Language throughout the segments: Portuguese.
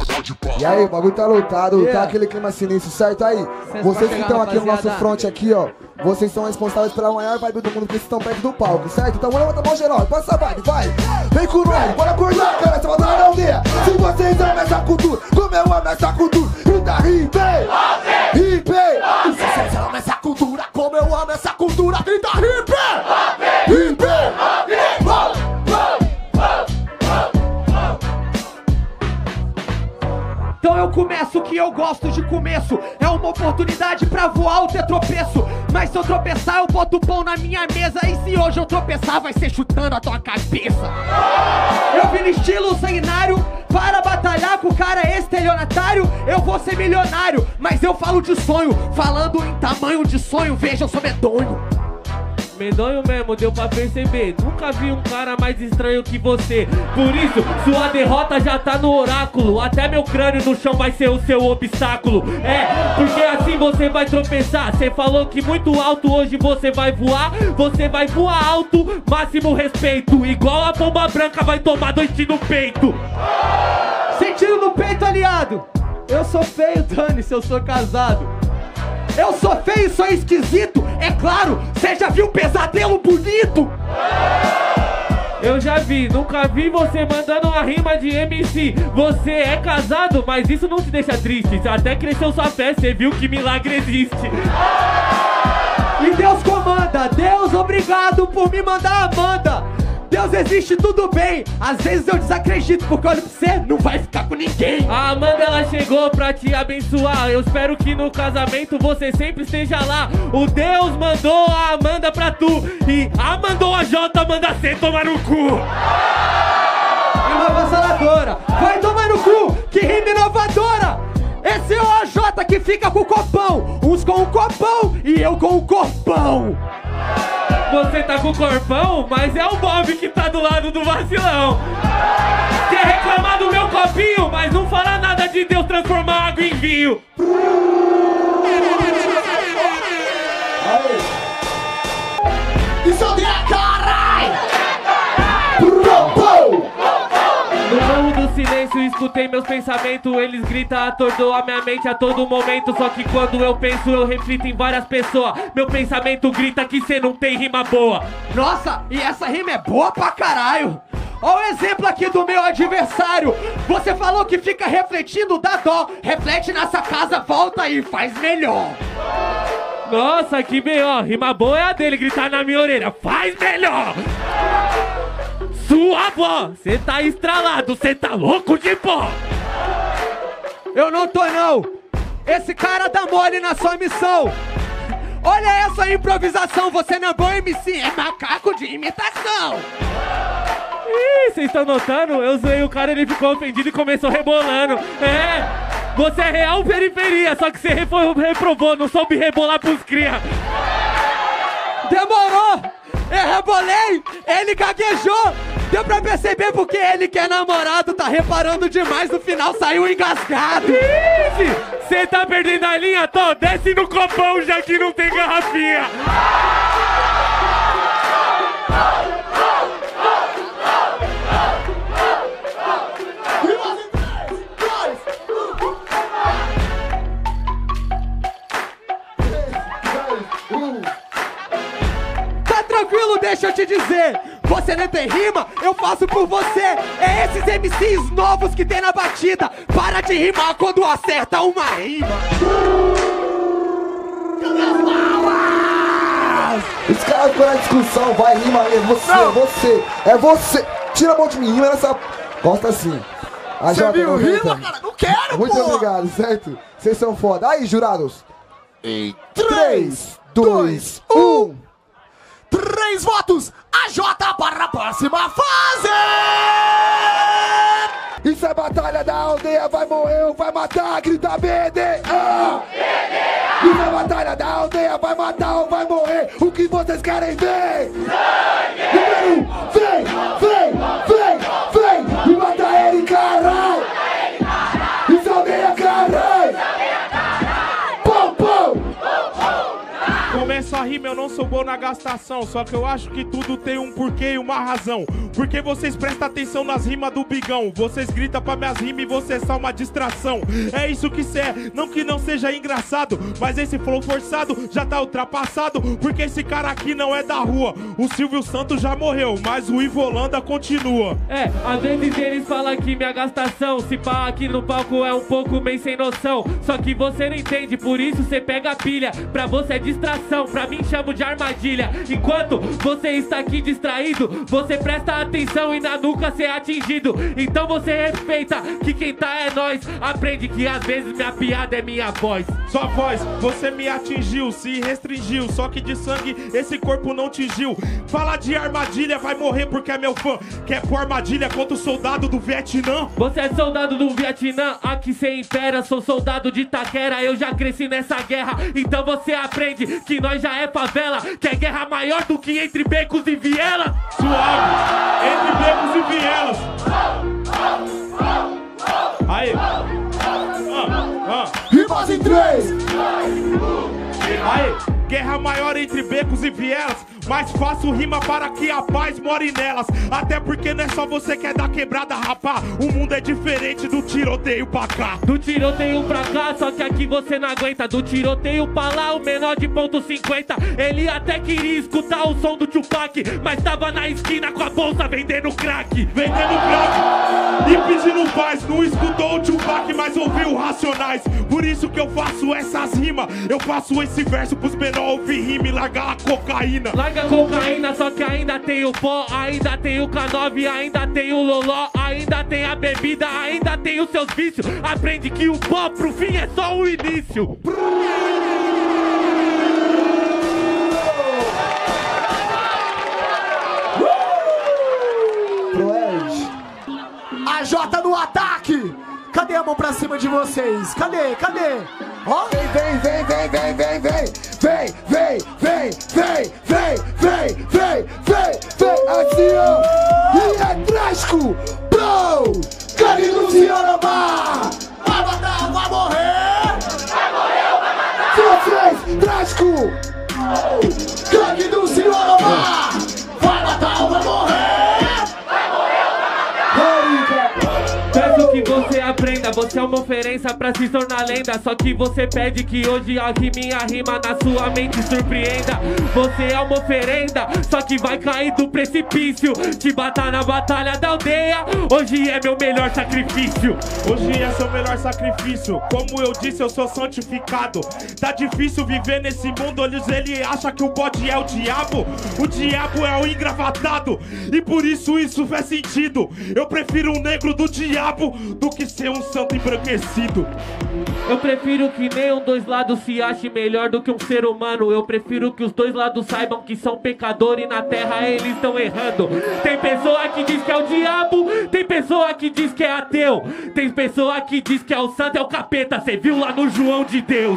E aí, o bagulho tá lotado, tá aquele clima sinistro, certo? Aí, vocês que estão aqui no nosso front aqui, ó, vocês são responsáveis pela maior vibe do mundo, porque vocês estão perto do palco, certo? Então vamos levantar a mão geral, passa a vibe, vai! Vem com nós, bora acordar, cara, essa batalha na aldeia! Se vocês amam essa cultura, como eu amo essa cultura, grita hip, hip! E se vocês amam essa cultura, como eu amo essa cultura, grita hip, hip! Então eu começo o que eu gosto de começo. É uma oportunidade pra voar ou ter tropeço. Mas se eu tropeçar eu boto pão na minha mesa. E se hoje eu tropeçar vai ser chutando a tua cabeça. Eu vim no estilo sanguinário para batalhar com o cara estelionatário. Eu vou ser milionário, mas eu falo de sonho. Falando em tamanho de sonho, veja, eu sou medonho. Medonho mesmo, deu pra perceber. Nunca vi um cara mais estranho que você. Por isso, sua derrota já tá no oráculo. Até meu crânio no chão vai ser o seu obstáculo. É, porque assim você vai tropeçar. Você falou que muito alto hoje você vai voar. Você vai voar alto, máximo respeito. Igual a bomba branca vai tomar 2 tiros no peito. Sentindo no peito, aliado. Eu sou feio, dane-se, eu sou casado. Eu sou feio e sou esquisito, é claro, cê já viu pesadelo bonito? Eu já vi, nunca vi você mandando uma rima de MC. Você é casado, mas isso não te deixa triste. Até cresceu sua fé, cê viu que milagre existe. E Deus comanda, Deus obrigado por me mandar a Amanda. Deus existe, tudo bem. Às vezes eu desacredito, porque olha pra você, não vai ficar com ninguém. A Amanda, ela chegou pra te abençoar. Eu espero que no casamento você sempre esteja lá. O Deus mandou a Amanda pra tu. E a mandou a Jota, manda C tomar no cu. Rima avassaladora, vai tomar no cu, que rima inovadora. Esse é o AJ que fica com o copão. Uns com o copão e eu com o corpão. Você tá com o corpão, mas é o Bob que tá do lado do vacilão. Quer reclamar do meu copinho, mas não fala nada de Deus transformar água em vinho. Isso é caralho! No morro do silêncio escutei meus pensamentos. Eles gritam, atordoam a minha mente a todo momento. Só que quando eu penso eu reflito em várias pessoas. Meu pensamento grita que cê não tem rima boa. Nossa, e essa rima é boa pra caralho. Ó o exemplo aqui do meu adversário. Você falou que fica refletindo, dá dó. Reflete nessa casa, volta e faz melhor. Nossa, que B.O. Rima boa é a dele, gritar na minha orelha, faz melhor. Sua avó, cê tá estralado, cê tá louco de pó. Eu não tô não. Esse cara dá mole na sua missão. Olha essa improvisação, você não é bom MC, é macaco de imitação. Ih, vocês estão notando? Eu zoei o cara, ele ficou ofendido e começou rebolando. É, você é real periferia, só que você reprovou, não soube rebolar pros cria. Demorou! Eu rebolei, ele gaguejou. Deu pra perceber porque ele que é namorado tá reparando demais, no final saiu engasgado. Ixi, você tá perdendo a linha, Tó? Desce no copão já que não tem garrafinha. Tá tranquilo, deixa eu te dizer. Você não tem rima, eu faço por você. É esses MCs novos que tem na batida. Para de rimar quando acerta uma rima. Os caras ficam na discussão, vai, rima aí, é você. Tira a mão de mim, rima nessa... Gosta assim. A Você viu, 90. rima, cara? Não quero, Muito pô. obrigado, certo? Vocês são foda. Aí, jurados. Em 3, 2, 1. 3 votos, a Jota para a próxima fase! Isso é batalha da aldeia, vai morrer ou vai matar, grita BDA! Isso é batalha da aldeia, vai matar ou vai morrer, o que vocês querem ver? Número 1, vem, e mata ele, caralho! Isso é aldeia, caralho! Pum, pum! Começo a rima, eu não sou bom na gastação. Só que eu acho que tudo tem um porquê e uma razão. Porque vocês prestam atenção nas rimas do Bigão. Vocês gritam pra minhas rimas e você é só uma distração. É isso que cê é, não que não seja engraçado, mas esse flow forçado já tá ultrapassado. Porque esse cara aqui não é da rua. O Silvio Santos já morreu, mas o Ivo Holanda continua. É, às vezes eles falam que minha gastação, se pá aqui no palco é um pouco meio sem noção. Só que você não entende, por isso cê pega a pilha. Pra você é distração, pra mim chamo de armadilha. Enquanto você está aqui distraído, você presta atenção e na nuca cê é atingido. Então você respeita que quem tá é nós. Aprende que às vezes minha piada é minha voz. Sua voz, você me atingiu, se restringiu. Só que de sangue esse corpo não tingiu. Fala de armadilha, vai morrer porque é meu fã. Quer pôr armadilha contra o soldado do Vietnã? Você é soldado do Vietnã, aqui cê impera. Sou soldado de Itaquera, eu já cresci nessa guerra. Então você aprende que nós já é favela. Que é guerra maior do que entre becos e vielas. Suave, entre becos e vielas. Aí. Rimas em 3. Aí, guerra maior entre becos e vielas. Mas faço rima para que a paz more nelas. Até porque não é só você que é da quebrada, rapá. O mundo é diferente do tiroteio pra cá. Do tiroteio pra cá, só que aqui você não aguenta. Do tiroteio pra lá, o menor de ponto 50. Ele até queria escutar o som do Tupac, mas tava na esquina com a bolsa vendendo crack. Vendendo crack e pedindo paz. Não escutou o Tupac, mas ouviu Racionais. Por isso que eu faço essas rimas. Eu faço esse verso pros menor ouvir rima e largar a cocaína. Larga a cocaína, só que ainda tem o pó, ainda tem o K9, ainda tem o loló, ainda tem a bebida, ainda tem os seus vícios. Aprende que o pó pro fim é só o início. Proed. A Jota no ataque! Cadê a mão pra cima de vocês? Cadê? Cadê? Ó! Vem, vem, vem, vem, vem, vem, vem. Vem, vem, vem, vem, vem, vem, vem, vem, vem. Assim, ó. E é trágico. Bro! Gangue do Ciarama! Vai matar, vai morrer! Vai morrer ou vai matar? 3, trágico! Gangue do Ciarama! Vai matar ou vai morrer! Peço que você aprenda, você é uma oferência pra se tornar lenda. Só que você pede que hoje a minha rima na sua mente surpreenda. Você é uma oferenda, só que vai cair do precipício. Te matar na batalha da aldeia, hoje é meu melhor sacrifício. Hoje é seu melhor sacrifício. Como eu disse, eu sou santificado. Tá difícil viver nesse mundo onde ele acha que o bode é o diabo. O diabo é o engravatado. E por isso faz sentido. Eu prefiro um negro do diabo do que ser um santo embranquecido. Eu prefiro que nenhum dos lados se ache melhor do que um ser humano. Eu prefiro que os dois lados saibam que são pecadores e na terra eles estão errando. Tem pessoa que diz que é o diabo, tem pessoa que diz que é ateu, tem pessoa que diz que é o santo, é o capeta. Cê viu lá no João de Deus.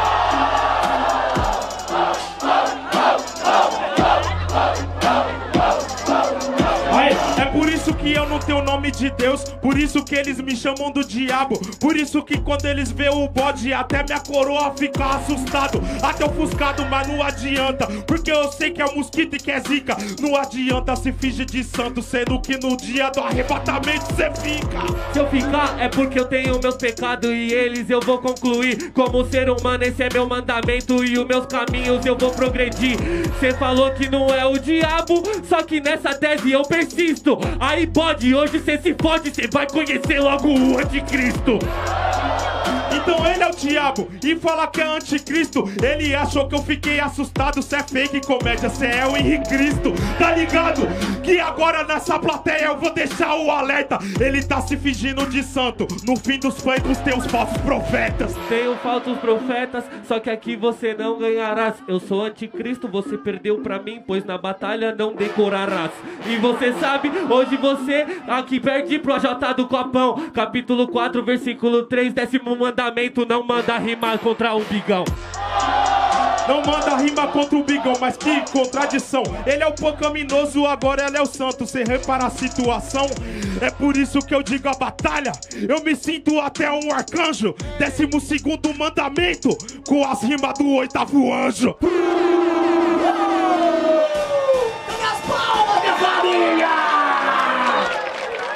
É por isso que eu não tenho o nome de Deus. Por isso que eles me chamam do diabo. Por isso que quando eles vê o bode, até minha coroa fica assustado, até ofuscado, mas não adianta, porque eu sei que é mosquito e que é zica. Não adianta se fingir de santo, sendo que no dia do arrebatamento cê fica. Se eu ficar é porque eu tenho meus pecados e eles eu vou concluir. Como ser humano esse é meu mandamento e os meus caminhos eu vou progredir. Cê falou que não é o diabo, só que nessa tese eu persisto. Aí pode, hoje cê se fode, cê vai conhecer logo o anticristo. Então ele é o diabo e fala que é anticristo. Ele achou que eu fiquei assustado. Cê é fake comédia, cê é o Henrique Cristo. Tá ligado? Que agora nessa plateia eu vou deixar o alerta. Ele tá se fingindo de santo. No fim dos feitos tem os falsos profetas. Tenho falsos profetas, só que aqui você não ganharás. Eu sou anticristo, você perdeu pra mim, pois na batalha não decorarás. E você sabe, hoje você aqui perde pro AJ do Copão. Capítulo 4, versículo 3, 10º mandamento. Não manda rimar contra o Bigão. Não manda rima contra o Bigão, mas que contradição. Ele é o pecaminoso, agora ele é o santo. Cê repara a situação? É por isso que eu digo a batalha. Eu me sinto até um arcanjo. 12º mandamento, com as rimas do 8º anjo.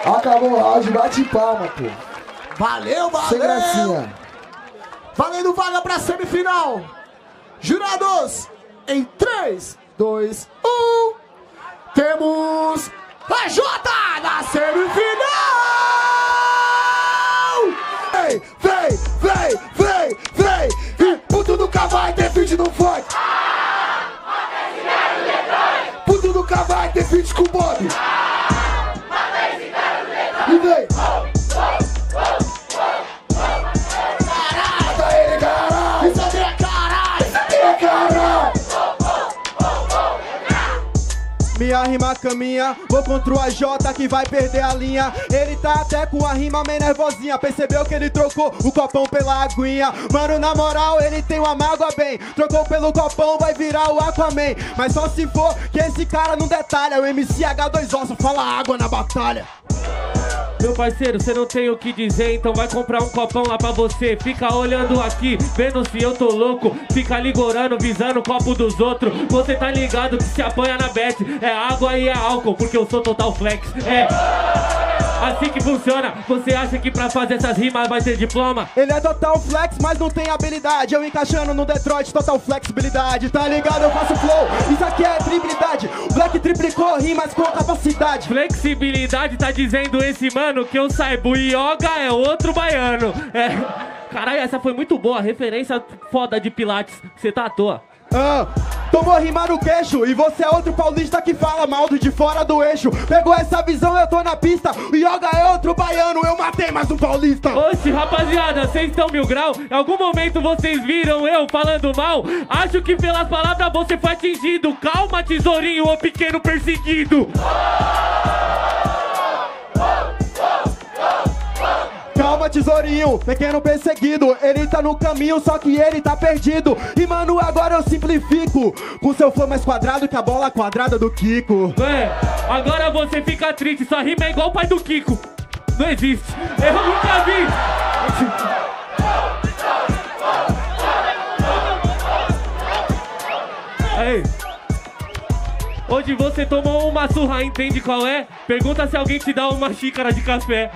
Acabou o round, bate palma, pô. Valeu, valeu. Sem gracinha. Valendo vaga pra semifinal. Jurados, em 3, 2, 1. Temos a Jota na semifinal. Vem, vem, vem, vem, vem. E puto nunca vai ter feat no funk. Puto nunca vai ter feat com o Bob. E vem. Mata ele, caralho. Isso aqui é caralho. Isso aqui é caralho. Minha rima caminha, vou contra o AJ que vai perder a linha. Ele tá até com a rima meio nervosinha. Percebeu que ele trocou o copão pela aguinha. Mano, na moral, ele tem uma mágoa bem. Trocou pelo copão, vai virar o Aquaman. Mas só se for que esse cara não detalha. O MCH2O só fala água na batalha. Meu parceiro, cê não tem o que dizer, então vai comprar um copão lá pra você. Fica olhando aqui, vendo se eu tô louco. Fica ligorando, visando o copo dos outros. Você tá ligado que se apanha na bet. É água e é álcool, porque eu sou total flex. É assim que funciona. Você acha que pra fazer essas rimas vai ter diploma? Ele é total flex, mas não tem habilidade. Eu encaixando no Detroit, total flexibilidade. Tá ligado? Eu faço flow, isso aqui é tribilidade. O Black triplicou rimas com capacidade. Flexibilidade tá dizendo esse mano que eu saiba, o Yoga é outro baiano. É. Caralho, essa foi muito boa, referência foda de Pilates. Você tá à toa. Tomou rima no queixo e você é outro paulista que fala mal do de fora do eixo. Pegou essa visão, eu tô na pista. O Yoga é outro baiano, eu matei mais um paulista. Oxe, rapaziada, vocês estão mil grau? Em algum momento vocês viram eu falando mal? Acho que pelas palavras você foi atingido. Calma, tesourinho, ô pequeno perseguido. Calma, tesourinho, pequeno perseguido. Ele tá no caminho, só que ele tá perdido. E mano, agora eu simplifico. Com seu flow mais quadrado que a bola quadrada do Kiko. É, agora você fica triste. Sua rima é igual o pai do Kiko. Não existe, eu nunca vi. Aí. Hoje você tomou uma surra, entende qual é? Pergunta se alguém te dá uma xícara de café.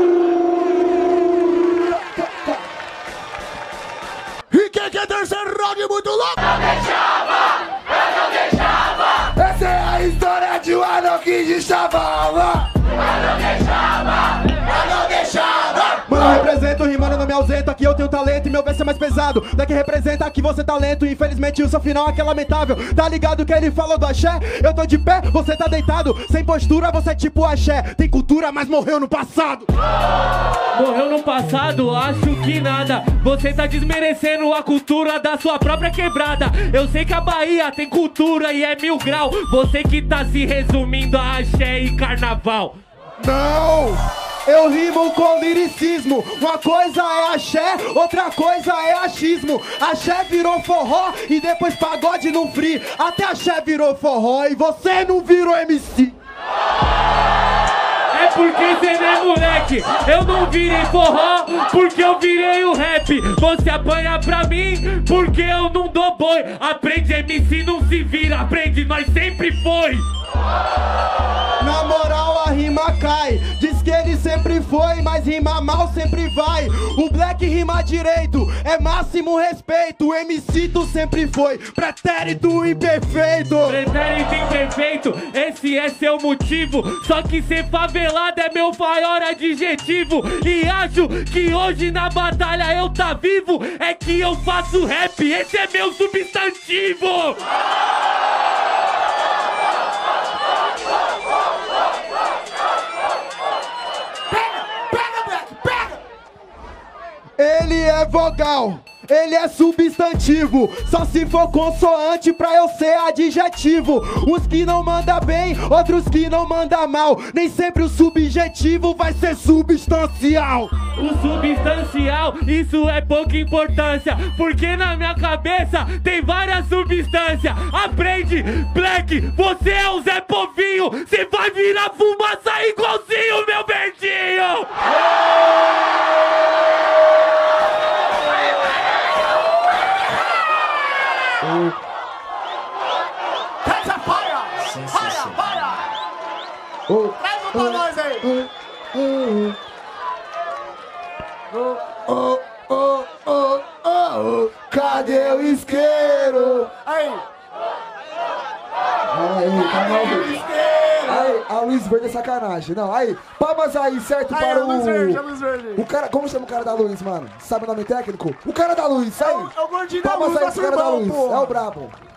E quem quer terceiro round muito louco? Eu não deixava. Essa é a história de um anão que deschavava. Eu não deixava. Mano, eu represento rimando, não me ausento. Aqui eu tenho talento e meu verso é mais pesado. Daqui representa que você tá lento. Infelizmente o seu final é que é lamentável. Tá ligado que ele falou do axé? Eu tô de pé, você tá deitado. Sem postura, você é tipo axé. Tem cultura, mas morreu no passado. Morreu no passado? Acho que nada. Você tá desmerecendo a cultura da sua própria quebrada. Eu sei que a Bahia tem cultura e é 1000 grau. Você que tá se resumindo a axé e carnaval. Não! Eu rimo com liricismo. Uma coisa é axé, outra coisa é achismo. Axé virou forró e depois pagode no free. Até axé virou forró e você não virou MC. É porque cê não é moleque. Eu não virei forró porque eu virei o rap. Você apanha pra mim porque eu não dou boi. Aprende, MC não se vira. Aprende, nós sempre foi. Na moral a rima cai. Diz que ele sempre foi, mas rima mal sempre vai. O Black rima direito, é máximo respeito. O MC tu sempre foi, pretérito imperfeito. Pretérito imperfeito, esse é seu motivo. Só que ser favelado é meu maior adjetivo. E acho que hoje na batalha eu tá vivo. É que eu faço rap, esse é meu substantivo. Ele é vogal, ele é substantivo. Só se for consoante pra eu ser adjetivo. Uns que não manda bem, outros que não manda mal. Nem sempre o subjetivo vai ser substancial. O substancial, isso é pouca importância. Porque na minha cabeça tem várias substâncias. Aprende, Black, você é o Zé Povinho. Você vai virar fumaça igualzinho, meu verdinho. Catch a fire! Fire, fire! Traz um pra nós aí! oh, oh, oh, oh, cadê o isqueiro? Aí. Aí, a luz verde é sacanagem. Não, aí, palmas aí, certo? Aí, para a luz verde, a luz verde. O cara, como chama o cara da luz, mano? Sabe o nome técnico? O cara da luz, aí. É o gordinho da palmas luz, aí nosso pro cara da irmão, luz. porra. É o brabo.